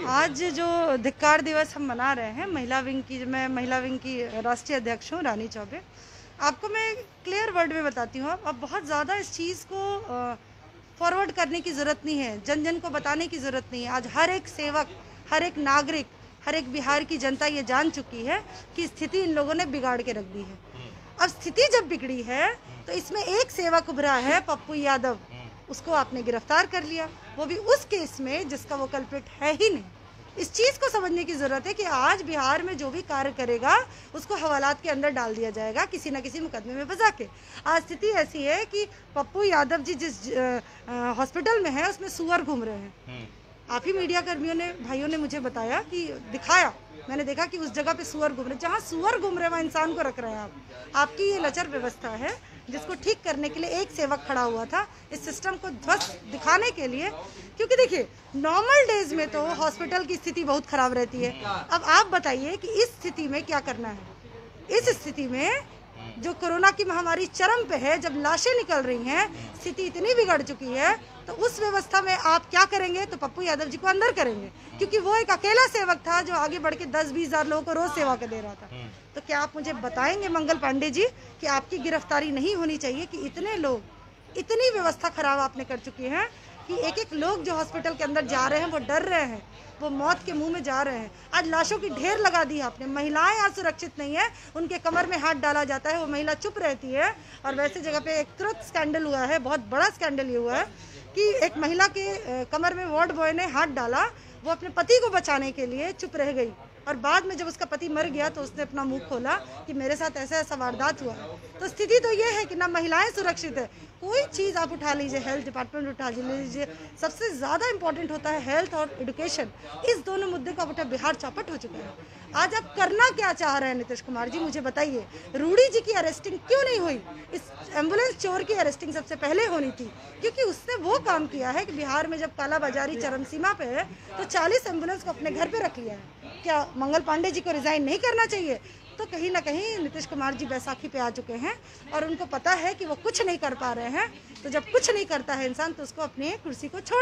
आज जो धिक्कार दिवस हम मना रहे हैं मैं महिला विंग की राष्ट्रीय अध्यक्ष हूँ रानी चौबे। आपको मैं क्लियर वर्ड में बताती हूँ, अब बहुत ज़्यादा इस चीज़ को फॉरवर्ड करने की ज़रूरत नहीं है, जन जन को बताने की ज़रूरत नहीं है। आज हर एक सेवक, हर एक नागरिक, हर एक बिहार की जनता ये जान चुकी है कि स्थिति इन लोगों ने बिगाड़ के रख दी है। अब स्थिति जब बिगड़ी है तो इसमें एक सेवक उभरा है, पप्पू यादव, उसको आपने गिरफ्तार कर लिया, वो भी उस केस में जिसका वो कल्प्रिट है ही नहीं। इस चीज़ को समझने की ज़रूरत है कि आज बिहार में जो भी कार्य करेगा उसको हवालात के अंदर डाल दिया जाएगा, किसी न किसी मुकदमे में फंसा के। आज स्थिति ऐसी है कि पप्पू यादव जी जिस हॉस्पिटल में है उसमें सुअर घूम रहे हैं। आप ही मीडिया कर्मियों ने, भाइयों ने मुझे बताया कि दिखाया, मैंने देखा कि उस जगह पे सुअर घूम रहे, जहाँ सुअर घूम रहे वहाँ इंसान को रख रहे हैं आप। आपकी ये लचर व्यवस्था है जिसको ठीक करने के लिए एक सेवक खड़ा हुआ था, इस सिस्टम को ध्वस्त दिखाने के लिए। क्योंकि देखिए, नॉर्मल डेज में तो हॉस्पिटल की स्थिति बहुत खराब रहती है। अब आप बताइए कि इस स्थिति में क्या करना है। इस स्थिति में जो कोरोना की महामारी चरम पे है, जब लाशें निकल रही हैं, स्थिति इतनी बिगड़ चुकी है, तो उस व्यवस्था में आप क्या करेंगे? तो पप्पू यादव जी को अंदर करेंगे, क्योंकि वो एक अकेला सेवक था जो आगे बढ़ के 10-20 हज़ार लोगों को रोज सेवा के दे रहा था। तो क्या आप मुझे बताएंगे मंगल पांडे जी कि आपकी गिरफ्तारी नहीं होनी चाहिए कि इतने लोग, इतनी व्यवस्था खराब आपने कर चुकी है कि एक एक लोग जो हॉस्पिटल के अंदर जा रहे हैं वो डर रहे हैं, वो मौत के मुंह में जा रहे हैं। आज लाशों की ढेर लगा दी आपने। महिलाएं आज सुरक्षित नहीं है, उनके कमर में हाथ डाला जाता है, वो महिला चुप रहती है। और वैसे जगह पे एक तुरंत स्कैंडल हुआ है, बहुत बड़ा स्कैंडल ये हुआ है कि एक महिला के कमर में वार्ड बॉय ने हाथ डाला, वो अपने पति को बचाने के लिए चुप रह गई, और बाद में जब उसका पति मर गया तो उसने अपना मुंह खोला कि मेरे साथ ऐसा ऐसा वारदात हुआ। तो स्थिति तो ये है कि ना महिलाएं सुरक्षित है। कोई चीज़ आप उठा लीजिए, हेल्थ डिपार्टमेंट उठा लीजिए, सबसे ज़्यादा इंपॉर्टेंट होता है हेल्थ और एजुकेशन। इस दोनों मुद्दे का उठा बिहार चौपट हो चुका है। आज आप करना क्या चाह रहे हैं नीतीश कुमार जी, मुझे बताइए। रूडी जी की अरेस्टिंग क्यों नहीं हुई? इस एम्बुलेंस चोर की अरेस्टिंग सबसे पहले होनी थी, क्योंकि उसने वो काम किया है कि बिहार में जब कालाबाजारी चरम सीमा पे है तो 40 एम्बुलेंस को अपने घर पे रख लिया है। क्या मंगल पांडे जी को रिजाइन नहीं करना चाहिए? तो कहीं ना कहीं नीतीश कुमार जी बैसाखी पे आ चुके हैं और उनको पता है कि वो कुछ नहीं कर पा रहे हैं। तो जब कुछ नहीं करता है इंसान तो उसको अपनी कुर्सी को छोड़